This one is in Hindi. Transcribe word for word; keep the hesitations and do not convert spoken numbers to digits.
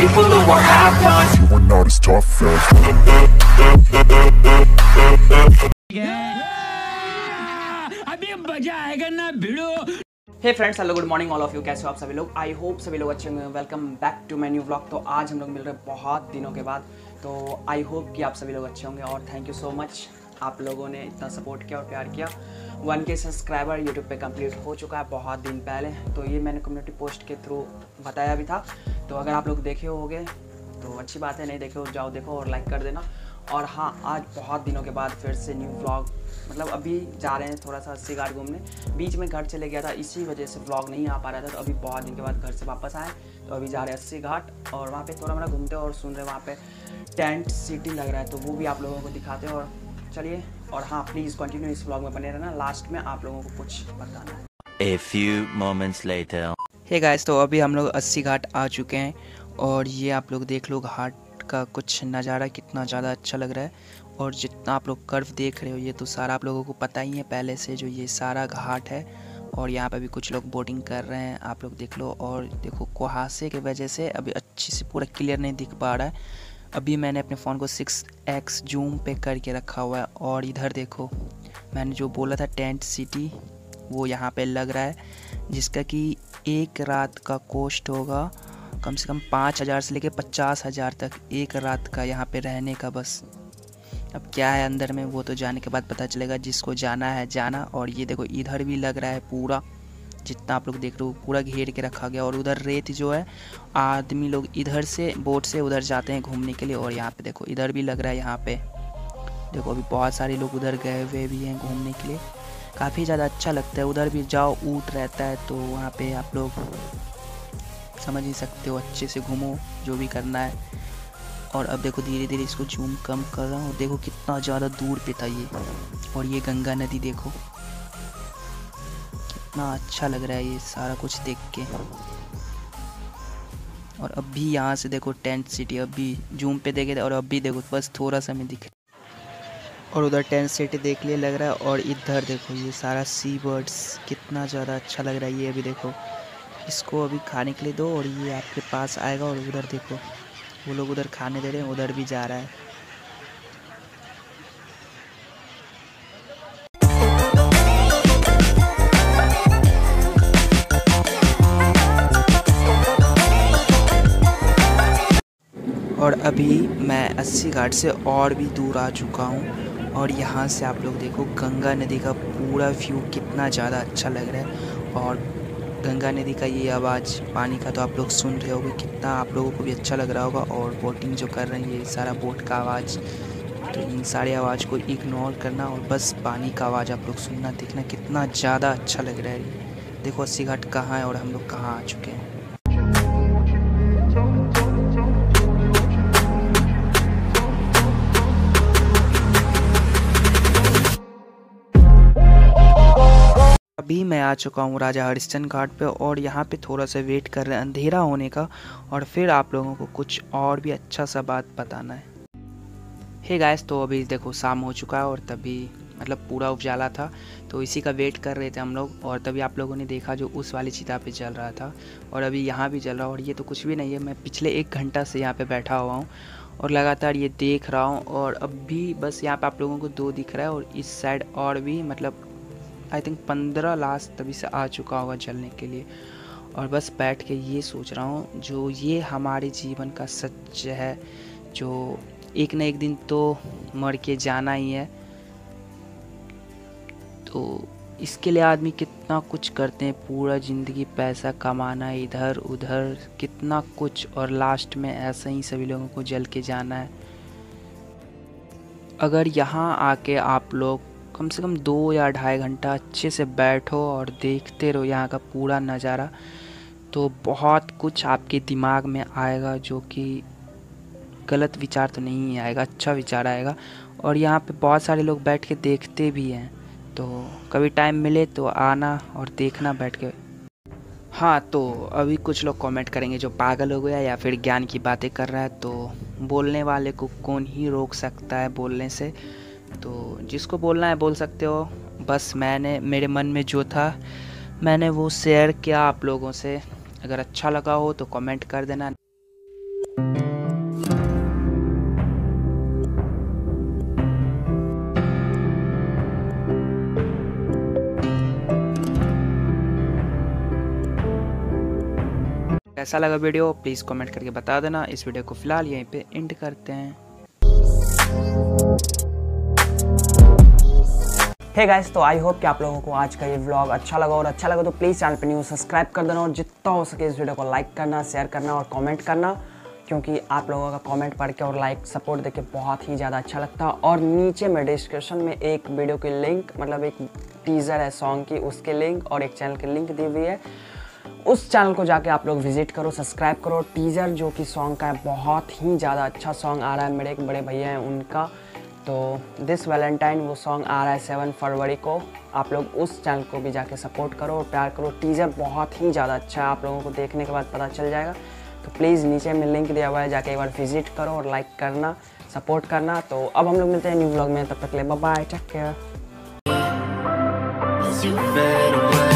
people who are half done. You are not as tough as अभी मजा आएगा ना भिड़ो। Hey friends, hello, good morning all of you. कैसे हो आप सभी लोग? आई होप सभी लोग अच्छे होंगे। Welcome back to my new vlog. तो आज हम लोग मिल रहे हैं बहुत दिनों के बाद। तो आई होप कि आप सभी लोग अच्छे होंगे और थैंक यू सो मच, आप लोगों ने इतना सपोर्ट किया और प्यार किया। वन के सब्सक्राइबर यूट्यूब पे कंप्लीट हो चुका है बहुत दिन पहले, तो ये मैंने कम्युनिटी पोस्ट के थ्रू बताया भी था। तो अगर आप लोग देखे होगे तो अच्छी बात है, नहीं देखे हो जाओ देखो और लाइक कर देना। और हाँ, आज बहुत दिनों के बाद फिर से न्यू व्लॉग, मतलब अभी जा रहे हैं थोड़ा सा अस्सी घाट घूमने। बीच में घर चले गया था, इसी वजह से व्लॉग नहीं आ पा रहा था। तो अभी बहुत दिन के बाद घर से वापस आए, तो अभी जा रहे हैं अस्सी घाट और वहाँ पे थोड़ा मोड़ा घूमते और सुन रहे वहाँ पे टेंट सिटी लग रहा है, तो वो भी आप लोगों को दिखाते हैं। और चलिए, और हाँ प्लीज़ कंटिन्यू इस व्लॉग में बने रहना, लास्ट में आप लोगों को कुछ बताना है। A few moments later. Hey guys, तो अभी हम लोग अस्सी घाट आ चुके हैं और ये आप लोग देख लो घाट का कुछ नज़ारा कितना ज़्यादा अच्छा लग रहा है। और जितना आप लोग कर्व देख रहे हो ये तो सारा आप लोगों को पता ही है पहले से, जो ये सारा घाट है। और यहाँ पे भी कुछ लोग बोटिंग कर रहे हैं, आप लोग देख लो। और देखो कुहासे की वजह से अभी अच्छी से पूरा क्लियर नहीं दिख पा रहा है। अभी मैंने अपने फ़ोन को सिक्स एक्स जूम पे करके रखा हुआ है। और इधर देखो, मैंने जो बोला था टेंट सिटी, वो यहाँ पे लग रहा है, जिसका कि एक रात का कॉस्ट होगा कम से कम पाँच हज़ार से लेके पचास हज़ार तक एक रात का यहाँ पे रहने का। बस अब क्या है अंदर में वो तो जाने के बाद पता चलेगा, जिसको जाना है जाना। और ये देखो इधर भी लग रहा है पूरा, जितना आप लोग देख रहे हो पूरा घेर के रखा गया। और उधर रेत जो है, आदमी लोग इधर से बोट से उधर जाते हैं घूमने के लिए। और यहाँ पे देखो इधर भी लग रहा है, यहाँ पे देखो अभी बहुत सारे लोग उधर गए हुए भी हैं घूमने के लिए। काफ़ी ज़्यादा अच्छा लगता है। उधर भी जाओ, ऊँट रहता है, तो वहाँ पे आप लोग समझ ही सकते हो, अच्छे से घूमो जो भी करना है। और अब देखो धीरे धीरे इसको जूम कम कर रहा हूँ, देखो कितना ज़्यादा दूर पे था ये। और ये गंगा नदी देखो कितना अच्छा लग रहा है ये सारा कुछ देख के। और अभी यहाँ से देखो टेंट सिटी, अभी जूम पे देखे थे और अभी देखो बस थोड़ा सा में दिख। और उधर टेंट सिटी देख लिए लग रहा है। और इधर देखो ये सारा सी बर्ड्स कितना ज़्यादा अच्छा लग रहा है। ये अभी देखो, इसको अभी खाने के लिए दो और ये आपके पास आएगा। और उधर देखो वो लोग उधर खाने दे रहे हैं, उधर भी जा रहा है। और अभी मैं अस्सी घाट से और भी दूर आ चुका हूँ। और यहाँ से आप लोग देखो गंगा नदी का पूरा व्यू कितना ज़्यादा अच्छा लग रहा है। और गंगा नदी का ये आवाज़ पानी का तो आप लोग सुन रहे होगे, कितना आप लोगों को भी अच्छा लग रहा होगा। और बोटिंग जो कर रहे हैं ये सारा बोट का आवाज़, तो इन सारे आवाज़ को इग्नोर करना और बस पानी का आवाज़ आप लोग सुनना, देखना कितना ज़्यादा अच्छा लग रहा है। देखो अस्सी घाट कहाँ है और हम लोग कहाँ आ चुके हैं। अभी मैं आ चुका हूँ राजा हरिश्चंद्र घाट पे और यहाँ पे थोड़ा सा वेट कर रहे हैं अंधेरा होने का, और फिर आप लोगों को कुछ और भी अच्छा सा बात बताना है। हे गाइस, तो अभी देखो शाम हो चुका है और तभी मतलब पूरा उजाला था, तो इसी का वेट कर रहे थे हम लोग। और तभी आप लोगों ने देखा जो उस वाली चिता पे चल रहा था, और अभी यहाँ भी चल रहा है। और ये तो कुछ भी नहीं है, मैं पिछले एक घंटा से यहाँ पर बैठा हुआ हूँ और लगातार ये देख रहा हूँ। और अभी बस यहाँ पर आप लोगों को दो दिख रहा है और इस साइड और भी, मतलब आई थिंक पंद्रह लास्ट तभी से आ चुका होगा जलने के लिए। और बस बैठ के ये सोच रहा हूँ, जो ये हमारे जीवन का सच है, जो एक न एक दिन तो मर के जाना ही है, तो इसके लिए आदमी कितना कुछ करते हैं, पूरा ज़िंदगी पैसा कमाना इधर उधर कितना कुछ, और लास्ट में ऐसा ही सभी लोगों को जल के जाना है। अगर यहाँ आके आप लोग कम से कम दो या ढाई घंटा अच्छे से बैठो और देखते रहो यहाँ का पूरा नज़ारा, तो बहुत कुछ आपके दिमाग में आएगा, जो कि गलत विचार तो नहीं आएगा, अच्छा विचार आएगा। और यहाँ पे बहुत सारे लोग बैठ के देखते भी हैं, तो कभी टाइम मिले तो आना और देखना बैठ के। हाँ, तो अभी कुछ लोग कमेंट करेंगे जो पागल हो गया या फिर ज्ञान की बातें कर रहा है, तो बोलने वाले को कौन ही रोक सकता है बोलने से। तो जिसको बोलना है बोल सकते हो, बस मैंने मेरे मन में जो था मैंने वो शेयर किया आप लोगों से। अगर अच्छा लगा हो तो कमेंट कर देना। कैसा लगा वीडियो प्लीज़ कमेंट करके बता देना। इस वीडियो को फिलहाल यहीं पे एंड करते हैं। हे गाइस, तो आई होप कि आप लोगों को आज का ये व्लॉग अच्छा लगा, और अच्छा लगा तो प्लीज़ चैनल पे न्यू सब्सक्राइब कर देना, और जितना हो सके इस वीडियो को लाइक करना, शेयर करना और कमेंट करना, क्योंकि आप लोगों का कमेंट पढ़ के और लाइक सपोर्ट देके बहुत ही ज़्यादा अच्छा लगता है। और नीचे में डिस्क्रिप्शन में एक वीडियो की लिंक, मतलब एक टीज़र है सॉन्ग की, उसके लिंक और एक चैनल की लिंक दी हुई है। उस चैनल को जाके आप लोग विजिट करो, सब्सक्राइब करो। टीज़र जो कि सॉन्ग का है, बहुत ही ज़्यादा अच्छा सॉन्ग आ रहा है, मेरे एक बड़े भैया हैं उनका। तो दिस वैलेंटाइन वो सॉन्ग आ रहा है सेवन फरवरी को। आप लोग उस चैनल को भी जाके सपोर्ट करो और प्यार करो। टीज़र बहुत ही ज़्यादा अच्छा है, आप लोगों को देखने के बाद पता चल जाएगा। तो प्लीज़ नीचे में लिंक दिया हुआ है, जाके एक बार विजिट करो और लाइक करना, सपोर्ट करना। तो अब हम लोग मिलते हैं न्यू व्लॉग में, तब तक के लिए बाय बाय, टेक केयर।